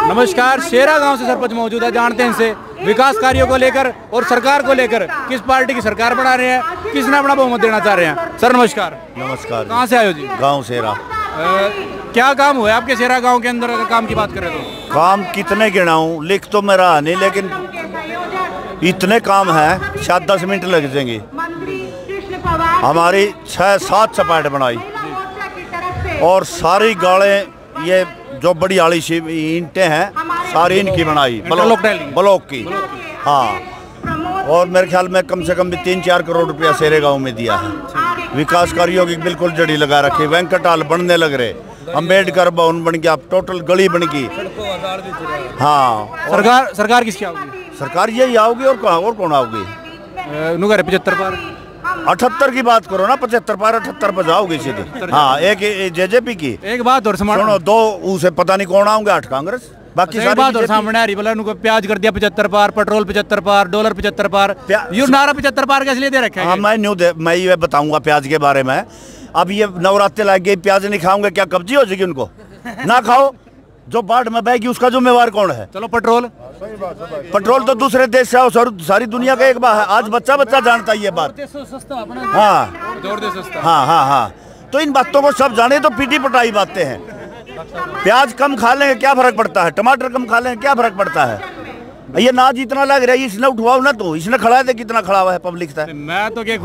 नमस्कार, शेरा गांव से सरपंच मौजूद है, जानते हैं इनसे विकास कार्यों को लेकर और सरकार को लेकर, किस पार्टी की सरकार बना रहे हैं, किसने अपना बहुमत देना चाह रहे हैं। सर नमस्कार। नमस्कार। कहाँ से आए हो जी? गांव शेरा। क्या काम हुआ है आपके शेरा गांव के अंदर? अगर काम की बात करें तो काम कितने गिनाऊं, लिख तो मेरा नहीं, लेकिन इतने काम है शायद 10 मिनट लग जाएंगे। हमारी 6-7 चपाट बनाई और सारी गाड़ें, ये जो बड़ी आली ईंटें हैं सारी इनकी बनाई, ब्लॉक की। हाँ, और मेरे ख्याल में कम से कम भी 3-4 करोड़ रुपया शेरे गांव में दिया है। विकास कार्यों की बिल्कुल जड़ी लगा रखी। वेंकटाल बनने लग रहे, अम्बेडकर भवन बन गया, टोटल गली बन गई। हाँ, सरकार किसकी आऊगी? सरकार यही आओगी और कौन आओगी? 75 पार 78 की बात करो ना, 75 पार 78 पर जाओगे सीधे। हाँ, एक जेजेपी की। एक बात और सुनो, 2 उसे पता नहीं कौन आओगे, 8 कांग्रेस, बाकी सारी बात और सामने आ रही। बोला उनको प्याज कर दिया 75 पार, पेट्रोल 75 पार, डॉलर 75 पार, ये नारा 75 पार का इसलिए दे रखा है। हाँ, मैं ये बताऊंगा प्याज के बारे में। अब ये नवरात्रि लग गई, प्याज नहीं खाओगे क्या कब्जी हो जाएगी उनको? ना खाओ, जो बाढ़ में बहेगी उसका जिम्मेवार कौन है? चलो पेट्रोल तो दूसरे देश से आओ, सारी दुनिया का एक बात है। आज बच्चा जानता है ये बात। हाँ, तो इन बातों को सब जाने, तो पीटी पटाई बातें हैं। प्याज कम खा लेंगे क्या फर्क पड़ता है, टमाटर कम खा लेंगे क्या फर्क पड़ता है? ये नाच इतना लग रहा है, इसने उठवाओ ना, तो इसने खड़ा है, कितना खड़ा हुआ है पब्लिक से। मैं तो क्या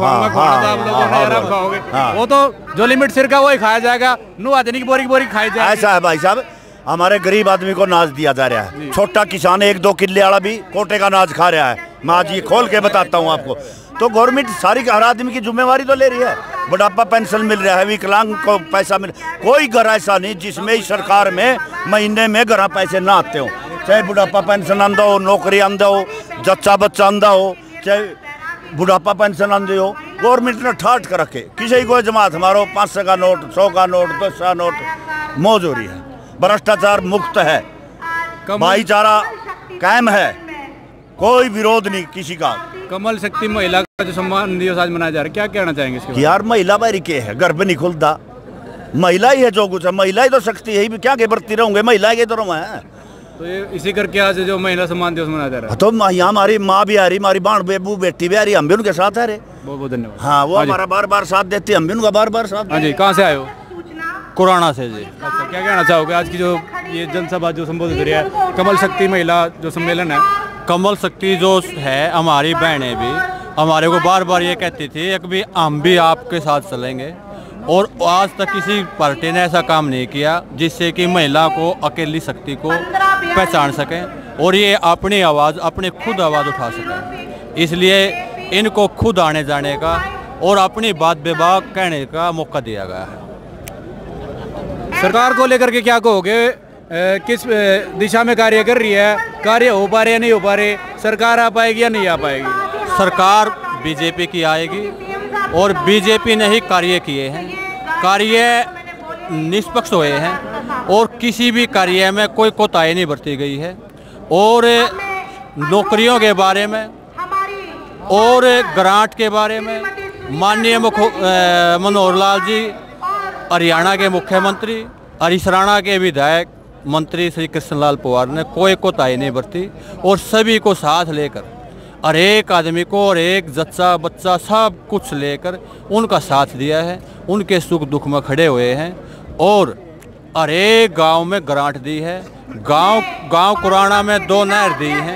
खाऊंगा, वो तो जो लिमिट सिर का वही खाया जाएगा, नु आदमी की बोरी खाई जाएगी। ऐसा है भाई साहब, हमारे गरीब आदमी को नाच दिया जा रहा है। छोटा किसान 1-2 किले वाला भी कोटे का नाच खा रहा है। मैं आज ये खोल के बताता हूँ आपको। तो गवर्नमेंट सारी हर आदमी की जिम्मेवारी तो ले रही है। बुढ़ापा पेंशन मिल रहा है, विकलांग को पैसा मिल, कोई घर ऐसा नहीं जिसमें इस सरकार में महीने में घर पैसे ना आते हो। चाहे बुढ़ापा पेंशन आंदा हो, नौकरी आंदा हो, जच्चा बच्चा आंदा हो, चाहे बुढ़ापा पेंशन आंदे हो, गवर्नमेंट ने ठाट कर रखे। किसी को जमात मारो, 500 का नोट, 100 का नोट, 10 का नोट, मौज हो रही है। भ्रष्टाचार मुक्त है, भाईचारा कायम है, कोई विरोध नहीं किसी का। कमल शक्ति महिला का जो सम्मान दिवस आज मनाया जा रहा है, क्या कहना चाहेंगे इसके? यार महिला बारी के है, घर पे नहीं खुलता, महिला ही है जो कुछ है, महिला ही तो शक्ति है। क्या के बरती रहूंगे, महिला के तो है। तो ये इसी करके आज जो महिला सम्मान दिवस मनाया जा रहा है, तो यहाँ हमारी माँ भी आ रही, हमारी बाण बेबू बेटी भी आ रही, हम भी उनके साथ आ रहे। बहुत बहुत धन्यवाद। हाँ, वो हमारा बार साथ देती, हम भी उनका बार साथ। हाँ जी, कहाँ से आए हो? कुराना से जी। अच्छा, क्या कहना चाहोगे आज की जो ये जनसभा जो संबोधित करी है, कमल शक्ति महिला जो सम्मेलन है? कमल शक्ति जो है, हमारी बहनें भी हमारे को बार ये कहती थी कि भी हम भी आपके साथ चलेंगे, और आज तक किसी पार्टी ने ऐसा काम नहीं किया जिससे कि महिला को, अकेली शक्ति को पहचान सकें और ये अपनी आवाज़, अपनी खुद आवाज़ उठा सकें। इसलिए इनको खुद आने जाने का और अपनी बात बेबाक कहने का मौका दिया गया है। सरकार को लेकर के क्या कहोगे? किस दिशा में कार्य कर रही है? कार्य हो पा रहे या नहीं हो पा रहे? सरकार आ पाएगी या नहीं आ पाएगी? सरकार बीजेपी की आएगी और बीजेपी ने ही कार्य किए हैं, कार्य निष्पक्ष हुए हैं और किसी भी कार्य में कोई कोताही नहीं बरती गई है। और नौकरियों के बारे में और ग्रांट के बारे में माननीय मनोहर लाल जी, हरियाणा के मुख्यमंत्री, हरियाणा के विधायक मंत्री श्री कृष्णलाल पवार ने कोई कोताही नहीं बरती और सभी को साथ लेकर, हर एक आदमी को और एक जच्चा बच्चा सब कुछ लेकर उनका साथ दिया है, उनके सुख दुख में खड़े हुए हैं और हर एक गांव में ग्रांट दी है। गांव कुराना में 2 नहर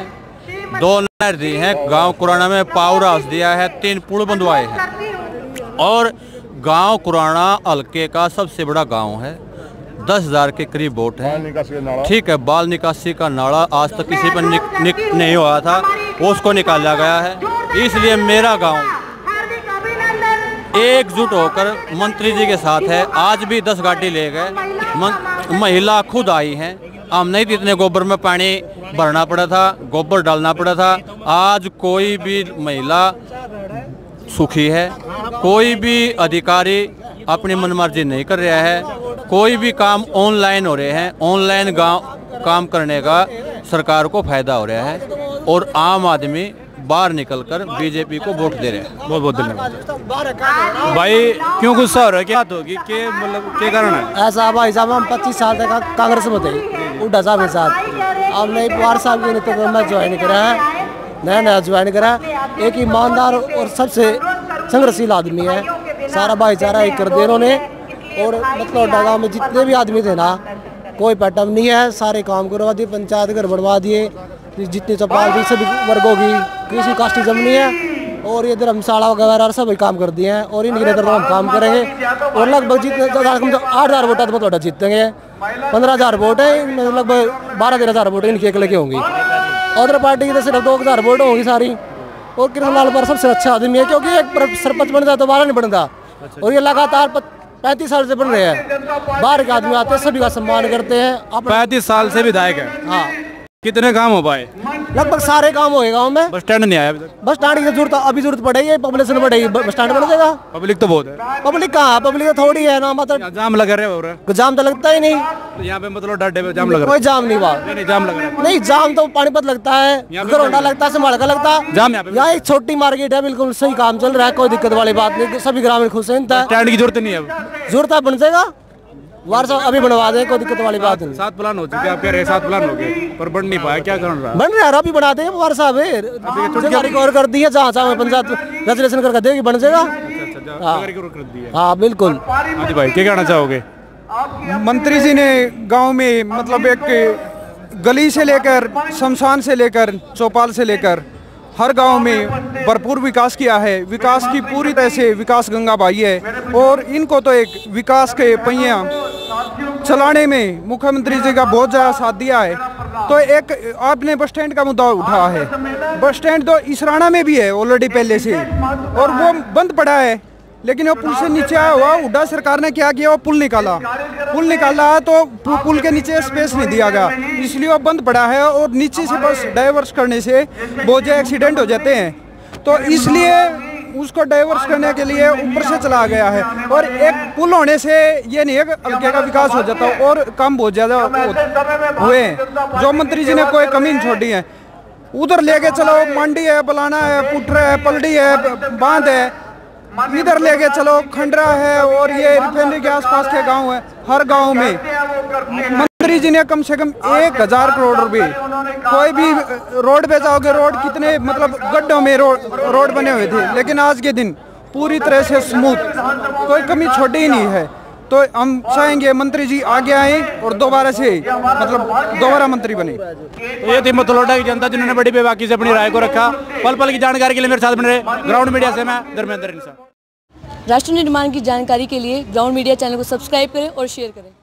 दी हैं, गांव कुराना में पावर हाउस दिया है, 3 पुल बंधवाए हैं और गांव कुराना हल्के का सबसे बड़ा गांव है। 10,000 के करीब वोट है। ठीक है, बाल निकासी का नाला आज तक किसी पर नहीं हुआ था, उसको निकाला गया है। इसलिए मेरा गांव एकजुट होकर मंत्री जी के साथ है। आज भी 10 गाड़ी ले गए, महिला खुद आई हैं। हम नहीं तो इतने गोबर में पानी भरना पड़ा था, गोबर डालना पड़ा था। आज कोई भी महिला सुखी है, कोई भी अधिकारी अपनी मनमर्जी नहीं कर रहा है, कोई भी काम ऑनलाइन हो रहे हैं। ऑनलाइन काम करने का सरकार को फायदा हो रहा है और आम आदमी बाहर निकलकर बीजेपी को वोट दे रहे हैं। बहुत बहुत धन्यवाद भाई। क्यों गुस्सा हो रहा है, क्या बात होगी, के मतलब क्या कारण है? ऐसा भाई साहब हम 25 साल तक कांग्रेस में थे उड्डा साहब के साथ। अब नहीं 12 साल के तो मैं ज्वाइन करा है, नया ज्वाइन करा। एक ईमानदार और सबसे संघर्षशील आदमी है, सारा भाईचारा एक कर दे इन्होंने। और मतलब गाँव में जितने भी आदमी थे ना, कोई पैटर्न नहीं है, सारे काम करवा दिए, पंचायत घर बनवा दिए, जितनी चौपाल थी सभी वर्गों की, किसी कास्टिज्म नहीं है। और ये धर्मशाला वगैरह सभी काम कर दिए हैं और इनके नेतृत्व हम काम करेंगे। और लगभग जितने 8,000 वोट तो थोड़ा जीतेंगे, 15,000 वोट है, लगभग 12-13,000 वोट इनकी अकेले की होंगी। अदर पार्टी की तो सिर्फ 2,000 वोट होंगी सारी। और कृष्णलाल पर सबसे अच्छा आदमी है, क्योंकि एक सरपंच बन जाए तो दोबारा नहीं बनता। और ये लगातार 35 साल से बन रहे हैं, बाहर के आदमी आते हैं, सभी का सम्मान करते हैं। 35 साल से विधायक है। हाँ, कितने काम हो पाए? लगभग सारे काम हो गए गाँव में। बस स्टैंड नहीं आया अभी तक। बस स्टैंड की जरूरत अभी जरूरत पड़ेगी, पॉपुलेशन बढ़ेगी, बस स्टैंड बन जाएगा। पब्लिक तो बहुत है। पब्लिक कहाँ, पब्लिक तो थोड़ी है ना, मतलब जाम लगा रहे हो रहा है। जाम तो लगता ही नहीं। तो यहाँ पे मतलब डर जाम लग रहा कोई जाम नहीं हुआ। है। नहीं जाम लग रहा है। नहीं, जाम तो पानीपत लगता है, गरोंडा लगता है, समाल का लगता है। जाम यहाँ पे यहाँ एक छोटी मार्केट है, बिल्कुल सही काम चल रहा है, कोई दिक्कत वाली बात नहीं, सभी ग्रामीण खुश हैं। स्टैंड की जरूरत नहीं है अब। जरूरत है, बन जाएगा, वारसा अभी बनवा दे, कोई दिक्कत वाली बात नहीं। 7 प्लान हो चुके, आप कह रहे 7 प्लान हो गए पर बन नहीं पाया, क्या कारण रहा? बन रहा है, अभी बना देंगे वारसा और कर दी है, जहाँ चाहे पंचायत रजिस्ट्रेशन करके देगी, बन जाएगा। हाँ बिल्कुल। हाँ जी भाई, क्या कहना चाहोगे? मंत्री जी ने गांव में मतलब एक गली से लेकर शमशान से लेकर चौपाल से लेकर हर गांव में भरपूर विकास किया है। विकास की पूरी तरह से विकास गंगा बहाई है और इनको तो एक विकास के पहिया चलाने में मुख्यमंत्री जी का बहुत ज़्यादा साथ दिया है। तो एक आपने बस स्टैंड का मुद्दा उठाया है, बस स्टैंड तो इसराना में भी है ऑलरेडी पहले से और वो बंद पड़ा है, लेकिन वो पुल से नीचे आया हुआ हुड्डा सरकार ने क्या किया, वो पुल निकाला तो पुल के नीचे स्पेस नहीं दिया गया, इसलिए वो बंद पड़ा है और नीचे से बस डाइवर्स करने से बहुत ज़्यादा एक्सीडेंट हो जाते हैं। तो इसलिए उसको डाइवर्स करने के लिए ऊपर से चला गया है। और एक पुल होने से ये नहीं है कि हल्के का विकास हो जाता और काम बहुत ज़्यादा हुए हैं। जो मंत्री जी ने कोई कमी नहीं छोड़ी है, उधर लेके चलो, मंडी है, बलाना है, पुटरा है, पलड़ी है, बांध है, इधर लेके चलो, खंडरा है और ये रिफाइनरी के आसपास के गांव है। हर गांव में मंत्री जी ने कम से कम 1,000 करोड़ रुपए, कोई भी रोड पे जाओगे, रोड कितने मतलब गड्ढों में रोड बने हुए थे, लेकिन आज के दिन पूरी तरह से स्मूथ, कोई कमी छोटी ही नहीं है। तो हम चाहेंगे मंत्री जी आगे आए और दोबारा से मतलब दोबारा मंत्री बने। तो ये थी मतलोडा की जनता जिन्होंने बड़ी बेबाकी से अपनी राय को रखा। पल पल की जानकारी के लिए मेरे साथ बने रहे। ग्राउंड मीडिया से मैं धर्मेंद्र इंसान। राष्ट्र निर्माण की जानकारी के लिए ग्राउंड मीडिया चैनल को सब्सक्राइब करें और शेयर करें।